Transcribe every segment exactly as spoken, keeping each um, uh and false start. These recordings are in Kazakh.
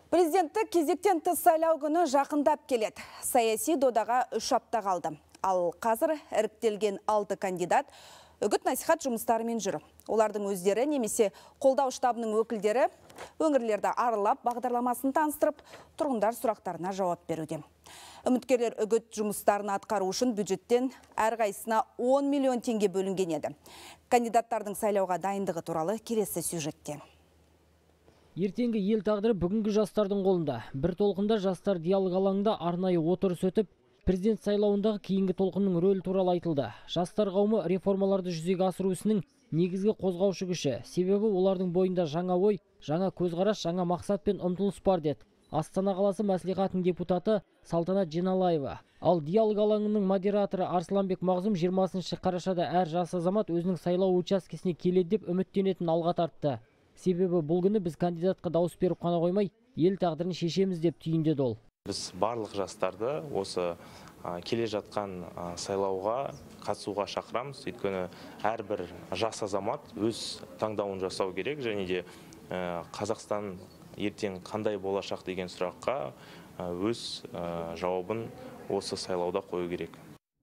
Президенттік кезектен тыс сайлау күні жақындап келеді. Саяси додаға үш апта қалды. Ал қазір іріктелген алты кандидат үгіт насихат жұмыстарымен жүр. Олардың өздері немесе қолдау штабының өкілдері өңірлерді аралап бағдарламасын таныстырып, тұрғындар сұрақтарына жауап беруде. Үміткерлер үгіт жұмыстарын атқару үшін бюджеттен әрқайсысына он миллион теңге бөлінген еді. Кандидаттардың сайлауға дайындығы туралы келесі сюжетте. Ертеңгі ел тағдыры бүгінгі жастардың қолында. Бір толқында жастар диалог алаңында арнайы отырыс өтіп, президент сайлауындағы кейінгі толқынның рөлі туралы айтылды. Жастар қауымы реформаларды жүзеге асыру ісінің негізгі қозғаушы күші. Себебі олардың бойында жаңа ой, жаңа көзқарас, жаңа мақсат пен ұмтылыс бар деді Астана қаласы мәслихатының депутаты Салтанат Женалаева. Ал диалог алаңының модераторы Арсланбек Мағзұм жиырмасыншы қарашада әр жас азамат өзінің сайлау учаскесіне келеді деп үміттенетінін алға тартты. Себебі бұл күні біз кандидатқа дауыс беріп қана қоймай, ел тағдырын шешеміз деп түйіндеді ол. Біз барлық жастарды осы келе жатқан сайлауға қатысуға шақырамыз. Өйткені әрбір жас азамат өз таңдауын жасау керек, және де Қазақстан ертең қандай болашақ деген сұраққа өз жауабын осы сайлауда қою керек.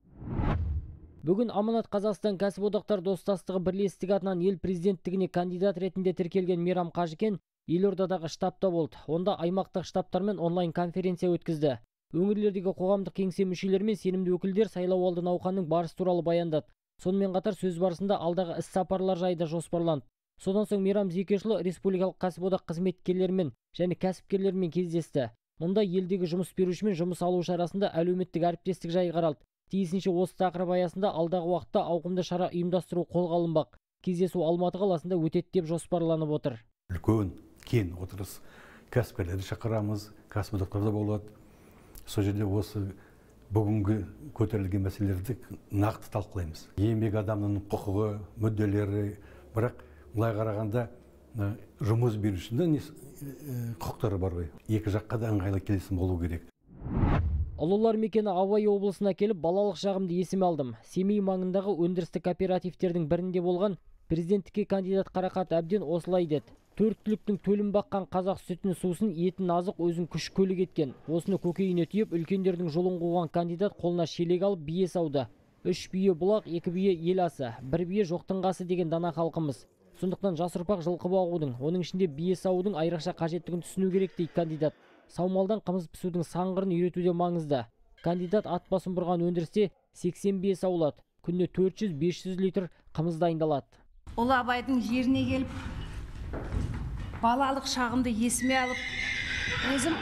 Бүгін Аманат Қазақстан кәсіподақтар достастығы бірлестігі атынан ел президенттігіне кандидат ретінде тіркелген Мейрам Қажыкен елордадағы штабта болды. Онда аймақтық штабтармен онлайн конференция өткізді. Өңірлердегі қоғамдық кеңсе мүшелері мен сенімді өкілдер сайлау алды науқанның барысы туралы баяндады. Сонымен қатар сөз барысында алдағы іс-сапарлар жайы жоспарланды. Содан соң Мейрам Зекешұлы республикалық кәсіподақ қызметкерлерімен және кәсіпкерлермен кездесті. Мұнда елдегі жұмыс беруші мен жұмыс алушы арасында әлеуметтік әріптестік жайы қаралды. Тиісінше осы тақырып аясында алдағы уақытта ауқымды шара ұйымдастыру қолға алынбақ. Кездесу Алматы қаласында өтеді деп жоспарланып отыр. Үлкен кен отырыс, кәсіпкерлерді шақырамыз, кәсіподақтарда болады. Сол жерде осы бүгінгі көтерілген мәселелерді нақты талқылаймыз. Еңбек адамның құқығы, мүдделері, бірақ былай қарағанда жұмыс берушінің құқықтары бар ғой. Екі жаққа да ыңғайлы келісім болу керек. Ұлылар мекені Абай облысына келіп, балалық шағымды есіме алдым. Семей маңындағы өндірістік кооперативтердің бірінде болған президенттікке кандидат Қарақат әбден осылай деді. Төрт түліктің төлім баққан қазақ сүтін сусын, етін азық өзін күш көлік еткен. Осыны көкейіне түйіп, үлкендердің жолын қуған кандидат қолына шелек алып бие сауды. Үш бие бұлақ, екі бие ел асы, бір бие жоқтың қасы деген дана халқымыз. Сондықтан жас ұрпақ жылқы бағудың, оның ішінде бие саудың айрықша қажеттігін түсіну керек дейді кандидат. Саумалдан қымыз пісудің саңғырын үйретуде маңызды. Кандидат ат басын бұрған өндірісте сексен бие саулады. Күнде төрт жүз бес жүз литр қымыз дайындалады. Ұлы Абайдың жеріне келіп, балалық шағымды есіме алып, өзім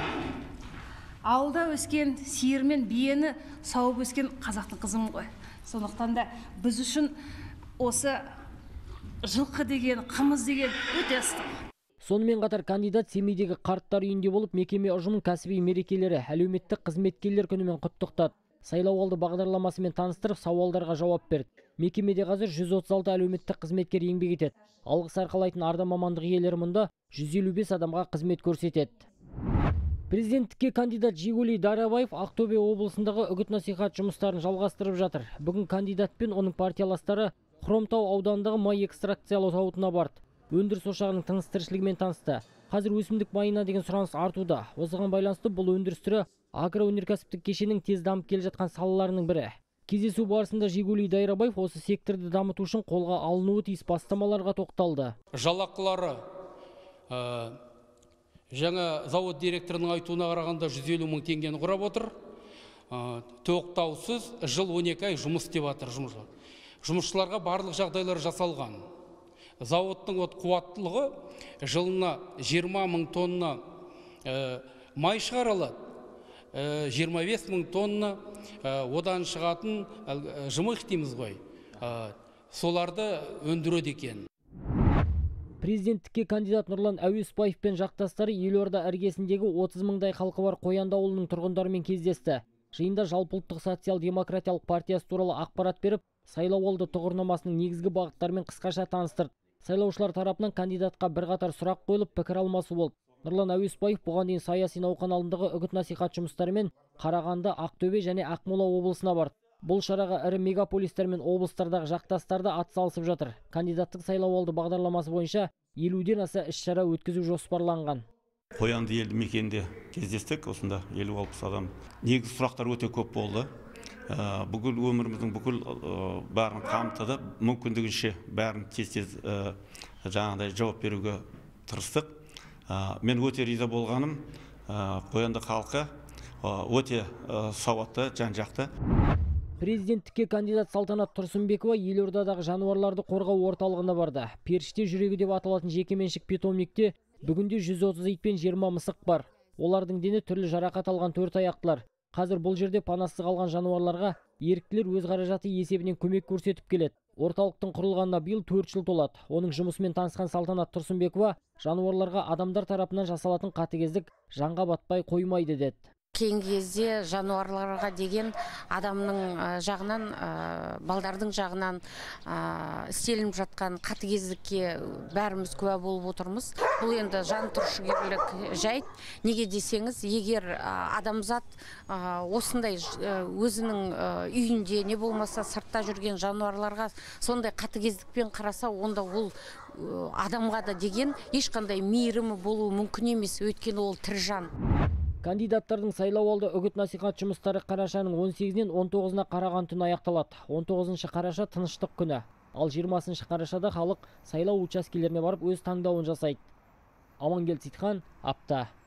ауылда өскен сиыр мен биені сауып өскен қазақтың қызым ғой. Сондықтан да біз үшін осы жылқы деген, қымыз деген өте ыстық. Сонымен қатар кандидат Семейдегі қарттар үйінде болып, мекеме ұжымын кәсіби мерекелері, әлеуметтік қызметкерлер күнімен құттықтады. Сайлау алды бағдарламасымен таныстырып, сауалдарға жауап берді. Мекемеде қазір жүз отыз алты әлеуметтік қызметкер еңбек етеді. Алғыс арқалайтын арда мамандық иелері мұнда жүз елу бес адамға қызмет көрсетеді. Президенттікке кандидат Жигулий Дарабаев Ақтөбе облысындағы үгіт насихат жұмыстарын жалғастырып жатыр. Бүгін кандидат пен оның партияластары Хромтау ауданындағы май экстракциялау зауытына барды. Өндіріс ошағының тыныс тіршілігімен танысты. Қазір өсімдік майына деген сұраныс артуда. Осыған байланысты бұл өндіріс түрі агроөнеркәсіптік кешеннің тез дамып келе жатқан салаларының бірі. Кездесу барысында Жигулий Дарабаев осы секторды дамыту үшін қолға алынуы тиіс бастамаларға тоқталды. Жалақылары жаңа завод директорының айтуына қарағанда жүз елу мың теңгені құрап отыр. Тоқтаусыз жыл он екі ай жұмыс істеп жатыр жұмысшылар. Жұмысшыларға барлық жағдайлар жасалған. Зауыттың қуаттылығы жылына жиырма мың тонна май шығарылады, жиырма бес мың тонна одан шығатын жымық дейміз ғой, соларды өндіреді екен. Президенттікке кандидат Нұрлан Әуесбаев пен жақтастары елорда іргесіндегі отыз мыңдай халқы бар Қоянды ауылының тұрғындарымен кездесті. Жиында жалпыұлттық социал-демократиялық партиясы туралы ақпарат беріп, сайлау алды тұғырнамасының негізгі бағыттарымен қысқаша таныстырды. Сайлаушылар тарапынан кандидатқа бірқатар сұрақ қойылып, пікір алмасу болды. Нұрлан Әуесбаев бұған дейін саяси науқан алдындағы үгіт насихат жұмыстарымен Қарағанды, Ақтөбе және Ақмола облысына барды. Бұл шараға ірі мегаполистер мен облыстардағы жақтастарды атсалысып жатыр. Кандидаттық сайлау алды бағдарламасы бойынша елуден аса іс-шара өткізу жоспарланған. Қоянды елді мекенде кездестік, осында елу алпыс адам. Негізгі сұрақтар өте көп болды. Бүкіл өміріміздің бүкіл бәрін қамтыды, мүмкіндігінше бәрін тез-тез жаңағыдай жауап беруге тырыстық. Мен өте риза болғаным, Қоянды халқы өте сауатты, жан-жақты. Президенттікке кандидат Салтанат Тұрсынбекова елордадағы жануарларды қорғау орталығына барды. Періште жүрегі деп аталатын жекеменшік питомникте бүгінде жүз отыз ит пен жиырма мысық бар. Олардың дені түрлі жарақат алған төрт аяқтылар. Қазір бұл жерде панасыз қалған жануарларға еріктілер өз қаражаты есебінен көмек көрсетіп келеді. Орталықтың құрылғанына биыл төрт жыл толады. Оның жұмысымен танысқан Салтанат Тұрсынбекова жануарларға адамдар тарапынан жасалатын қатыгездік жанға батпай қоймайды деді. Кейінгі кезде жануарларға деген адамның жағынан, балдардың жағынан істелініп жатқан қатыгездікке бәріміз куә болып отырмыз. Бұл енді жан түршігерлік жайт. Неге десеңіз, егер адамзат осындай өзінің үйінде не болмаса сыртта жүрген жануарларға сондай қатыгездікпен қараса, онда ол адамға да деген ешқандай мейірімі болуы мүмкін емес, өйткені ол тірі жан. Кандидаттардың сайлауалды үгіт-насихат жұмыстары қарашаның он сегізінен он тоғызына қараған түні аяқталады. он тоғызыншы қараша тыныштық күні. Ал жиырмасыншы қарашада халық сайлау учаскелеріне барып өз таңдауын жасайды. Амангелді Сейтхан, апта.